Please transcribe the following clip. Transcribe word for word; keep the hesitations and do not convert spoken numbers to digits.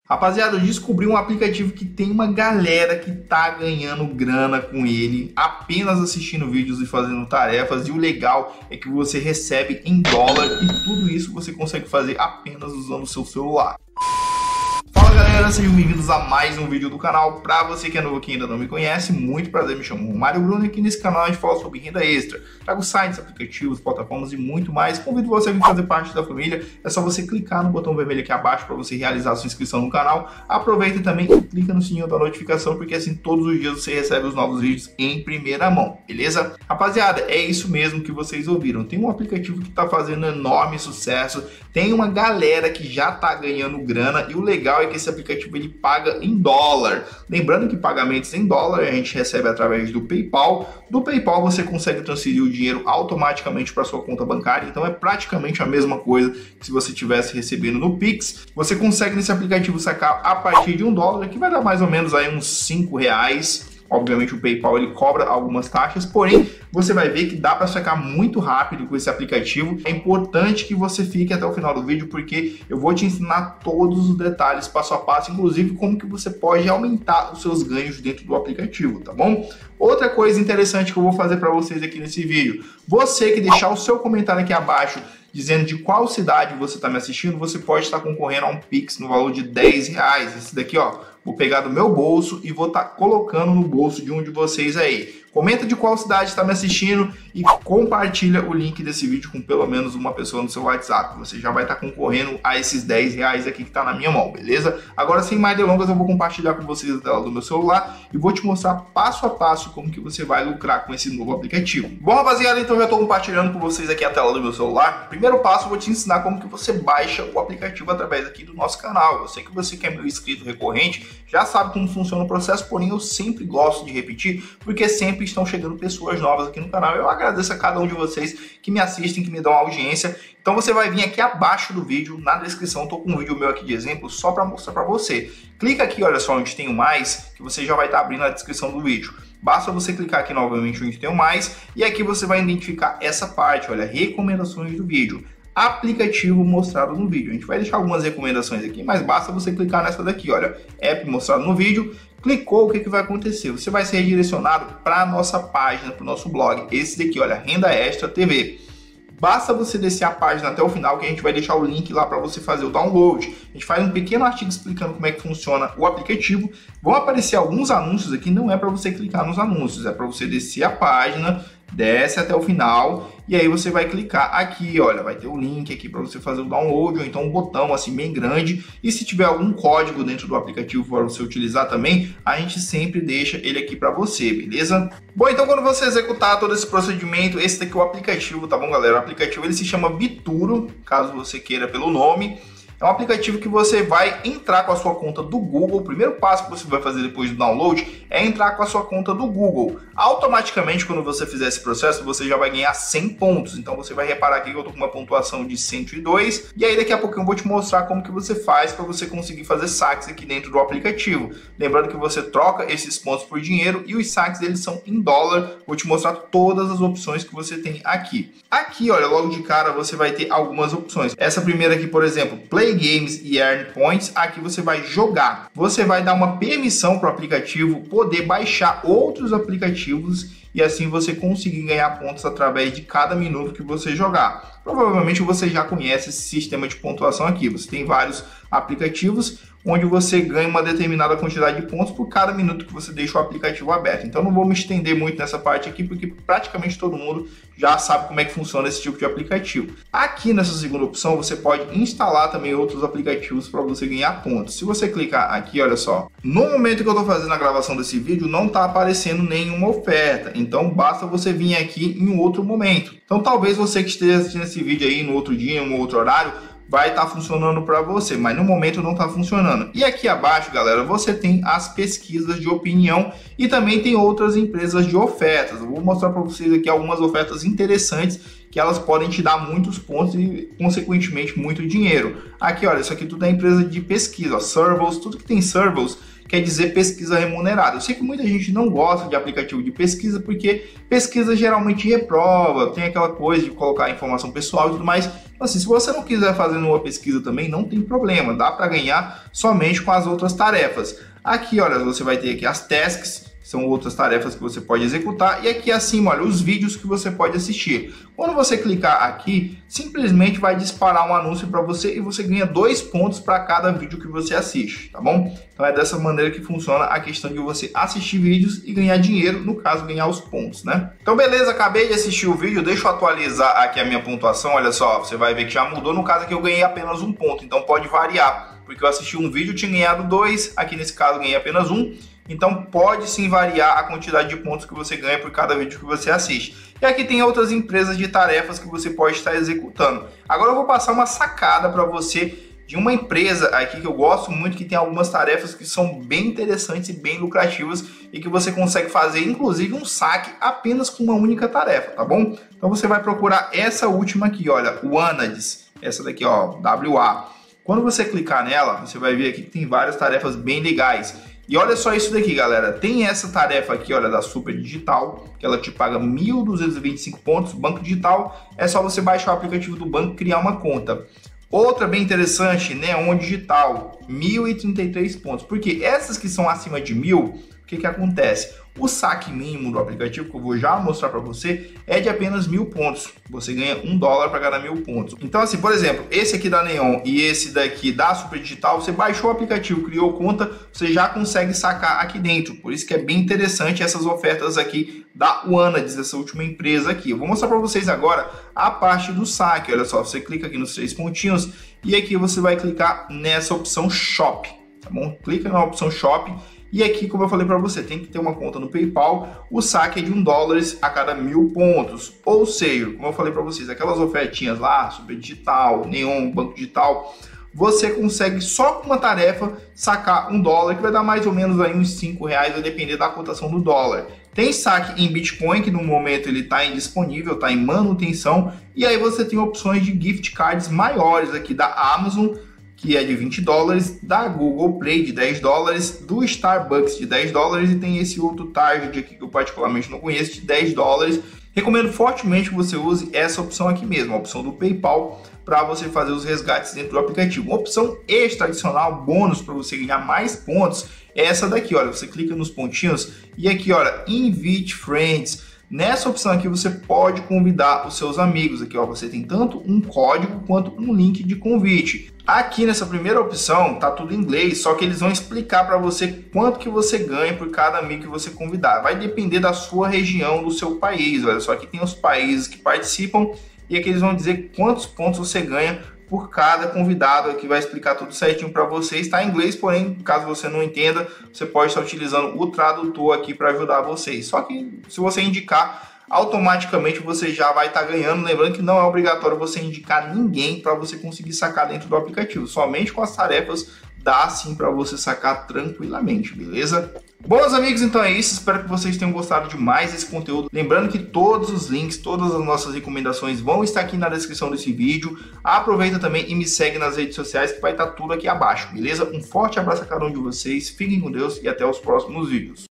Rapaziada, eu descobri um aplicativo que tem uma galera que tá ganhando grana com ele, apenas assistindo vídeos e fazendo tarefas, e o legal é que você recebe em dólar e tudo isso você consegue fazer apenas usando o seu celular. Fala galera, sejam bem-vindos a mais um vídeo do canal. Para você que é novo aqui e ainda não me conhece, muito prazer, me chamo Mário Bruno e aqui nesse canal a gente fala sobre renda extra. Trago sites, aplicativos, plataformas e muito mais. Convido você a vir fazer parte da família. É só você clicar no botão vermelho aqui abaixo para você realizar a sua inscrição no canal. Aproveita também e clica no sininho da notificação, porque assim todos os dias você recebe os novos vídeos em primeira mão, beleza? Rapaziada, é isso mesmo que vocês ouviram. Tem um aplicativo que está fazendo enorme sucesso, tem uma galera que já está ganhando grana e o legal é que esse aplicativo ele paga em dólar. Lembrando que pagamentos em dólar a gente recebe através do PayPal. Do PayPal você consegue transferir o dinheiro automaticamente para sua conta bancária, então é praticamente a mesma coisa que se você estivesse recebendo no Pix. Você consegue nesse aplicativo sacar a partir de um dólar, que vai dar mais ou menos aí uns cinco reais. Obviamente o PayPal ele cobra algumas taxas, porém você vai ver que dá para sacar muito rápido com esse aplicativo. É importante que você fique até o final do vídeo, porque eu vou te ensinar todos os detalhes passo a passo, inclusive como que você pode aumentar os seus ganhos dentro do aplicativo, tá bom? Outra coisa interessante que eu vou fazer para vocês aqui nesse vídeo, você que deixar o seu comentário aqui abaixo dizendo de qual cidade você está me assistindo, você pode estar concorrendo a um Pix no valor de dez reais. Esse daqui, ó, vou pegar do meu bolso e vou estar colocando no bolso de um de vocês aí. Comenta de qual cidade está me assistindo e compartilha o link desse vídeo com pelo menos uma pessoa no seu WhatsApp. Você já vai estar concorrendo a esses dez reais aqui que está na minha mão, beleza? Agora, sem mais delongas, eu vou compartilhar com vocês a tela do meu celular e vou te mostrar passo a passo como que você vai lucrar com esse novo aplicativo. Bom, rapaziada, então já estou compartilhando com vocês aqui a tela do meu celular. Primeiro passo, eu vou te ensinar como que você baixa o aplicativo através aqui do nosso canal. Eu sei que você que é meu inscrito recorrente já sabe como funciona o processo, porém eu sempre gosto de repetir, porque sempre estão chegando pessoas novas aqui no canal. Eu agradeço a cada um de vocês que me assistem, que me dão audiência. Então você vai vir aqui abaixo do vídeo, na descrição, tô com um vídeo meu aqui de exemplo só para mostrar para você. Clica aqui, olha só, onde tem o mais, que você já vai estar abrindo a descrição do vídeo. Basta você clicar aqui novamente onde tem o mais, e aqui você vai identificar essa parte, olha, recomendações do vídeo. Aplicativo mostrado no vídeo. A gente vai deixar algumas recomendações aqui, mas basta você clicar nessa daqui, olha, app mostrado no vídeo. Clicou, o que, que vai acontecer? Você vai ser redirecionado para a nossa página, para o nosso blog. Esse daqui, olha, Renda Extra T V. Basta você descer a página até o final, que a gente vai deixar o link lá para você fazer o download. A gente faz um pequeno artigo explicando como é que funciona o aplicativo. Vão aparecer alguns anúncios aqui, não é para você clicar nos anúncios, é para você descer a página, desce até o final e aí você vai clicar aqui, olha, vai ter o link aqui para você fazer o download, ou então um botão assim bem grande, e se tiver algum código dentro do aplicativo para você utilizar também, a gente sempre deixa ele aqui para você, beleza? Bom, então quando você executar todo esse procedimento, esse daqui é o aplicativo, tá bom, galera? O aplicativo ele se chama Bituro, caso você queira pelo nome. É um aplicativo que você vai entrar com a sua conta do Google. O primeiro passo que você vai fazer depois do download é entrar com a sua conta do Google. Automaticamente, quando você fizer esse processo, você já vai ganhar cem pontos. Então você vai reparar aqui que eu estou com uma pontuação de cento e dois. E aí daqui a pouco eu vou te mostrar como que você faz para você conseguir fazer saques aqui dentro do aplicativo. Lembrando que você troca esses pontos por dinheiro e os saques deles são em dólar. Vou te mostrar todas as opções que você tem aqui. Aqui, olha, logo de cara você vai ter algumas opções. Essa primeira aqui, por exemplo, Play Games e Earn Points, aqui você vai jogar. Você vai dar uma permissão para o aplicativo poder baixar outros aplicativos e assim você conseguir ganhar pontos através de cada minuto que você jogar. Provavelmente você já conhece esse sistema de pontuação aqui. Você tem vários aplicativos onde você ganha uma determinada quantidade de pontos por cada minuto que você deixa o aplicativo aberto. Então não vou me estender muito nessa parte aqui, porque praticamente todo mundo já sabe como é que funciona esse tipo de aplicativo. Aqui nessa segunda opção você pode instalar também outros aplicativos para você ganhar pontos. Se você clicar aqui, olha só, no momento que eu estou fazendo a gravação desse vídeo não está aparecendo nenhuma oferta, então basta você vir aqui em um outro momento. Então talvez você que esteja assistindo esse vídeo aí no outro dia, em um outro horário, vai estar funcionando para você, mas no momento não está funcionando. E aqui abaixo, galera, você tem as pesquisas de opinião e também tem outras empresas de ofertas. Eu vou mostrar para vocês aqui algumas ofertas interessantes que elas podem te dar muitos pontos e, consequentemente, muito dinheiro. Aqui, olha, isso aqui tudo é empresa de pesquisa, ó, Servos, tudo que tem Servos quer dizer pesquisa remunerada. Eu sei que muita gente não gosta de aplicativo de pesquisa porque pesquisa geralmente reprova, tem aquela coisa de colocar informação pessoal e tudo mais. Assim, se você não quiser fazer uma pesquisa também, não tem problema, dá para ganhar somente com as outras tarefas. Aqui, olha, você vai ter aqui as tasks, que são outras tarefas que você pode executar, e aqui acima, olha, os vídeos que você pode assistir. Quando você clicar aqui, simplesmente vai disparar um anúncio para você e você ganha dois pontos para cada vídeo que você assiste, tá bom? Então é dessa maneira que funciona a questão de você assistir vídeos e ganhar dinheiro, no caso, ganhar os pontos, né? Então beleza, acabei de assistir o vídeo, deixa eu atualizar aqui a minha pontuação, olha só, você vai ver que já mudou, no caso aqui eu ganhei apenas um ponto, então pode variar, porque eu assisti um vídeo, tinha ganhado dois, aqui nesse caso ganhei apenas um, então pode sim variar a quantidade de pontos que você ganha por cada vídeo que você assiste. E aqui tem outras empresas de tarefas que você pode estar executando. Agora eu vou passar uma sacada para você de uma empresa aqui que eu gosto muito, que tem algumas tarefas que são bem interessantes e bem lucrativas e que você consegue fazer inclusive um saque apenas com uma única tarefa, tá bom? Então você vai procurar essa última aqui, olha, o Wanadz, essa daqui, ó, W A. Quando você clicar nela, você vai ver aqui que tem várias tarefas bem legais. E olha só isso daqui, galera, tem essa tarefa aqui, olha, da Super Digital, que ela te paga mil duzentos e vinte e cinco pontos, Banco Digital, é só você baixar o aplicativo do banco e criar uma conta. Outra bem interessante, Neon Digital, mil e trinta e três pontos, porque essas que são acima de mil, o que que acontece? O saque mínimo do aplicativo, que eu vou já mostrar para você, é de apenas mil pontos. Você ganha um dólar para cada mil pontos. Então assim, por exemplo, esse aqui da Neon e esse daqui da Super Digital, você baixou o aplicativo, criou conta, você já consegue sacar aqui dentro. Por isso que é bem interessante essas ofertas aqui da Wanadz, essa última empresa aqui. Eu vou mostrar para vocês agora a parte do saque. Olha só, você clica aqui nos três pontinhos e aqui você vai clicar nessa opção Shop, tá bom? Clica na opção Shop. E aqui, como eu falei para você, tem que ter uma conta no PayPal, o saque é de um dólar a cada mil pontos. Ou seja, como eu falei para vocês, aquelas ofertinhas lá, Super Digital, Neon, Banco Digital, você consegue só com uma tarefa sacar um dólar, que vai dar mais ou menos aí uns cinco reais, vai depender da cotação do dólar. Tem saque em Bitcoin, que no momento ele está indisponível, está em manutenção, e aí você tem opções de gift cards maiores aqui da Amazon, que é de vinte dólares, da Google Play de dez dólares, do Starbucks de dez dólares e tem esse outro Target aqui que eu particularmente não conheço de dez dólares. Recomendo fortemente que você use essa opção aqui mesmo, a opção do PayPal, para você fazer os resgates dentro do aplicativo. Uma opção extra adicional, bônus para você ganhar mais pontos, é essa daqui, olha, você clica nos pontinhos e aqui, olha, Invite Friends. Nessa opção aqui você pode convidar os seus amigos. Aqui, ó, você tem tanto um código quanto um link de convite. Aqui nessa primeira opção tá tudo em inglês, só que eles vão explicar para você quanto que você ganha por cada amigo que você convidar. Vai depender da sua região, do seu país. Olha só, aqui tem os países que participam e aqui eles vão dizer quantos pontos você ganha por cada convidado. Aqui vai explicar tudo certinho para você. Está em inglês, porém, caso você não entenda, você pode estar utilizando o tradutor aqui para ajudar vocês. Só que se você indicar, automaticamente você já vai estar ganhando. Lembrando que não é obrigatório você indicar ninguém para você conseguir sacar dentro do aplicativo. Somente com as tarefas dá sim para você sacar tranquilamente, beleza? Bom, amigos, então é isso. Espero que vocês tenham gostado de mais desse conteúdo. Lembrando que todos os links, todas as nossas recomendações vão estar aqui na descrição desse vídeo. Aproveita também e me segue nas redes sociais que vai estar tudo aqui abaixo, beleza? Um forte abraço a cada um de vocês. Fiquem com Deus e até os próximos vídeos.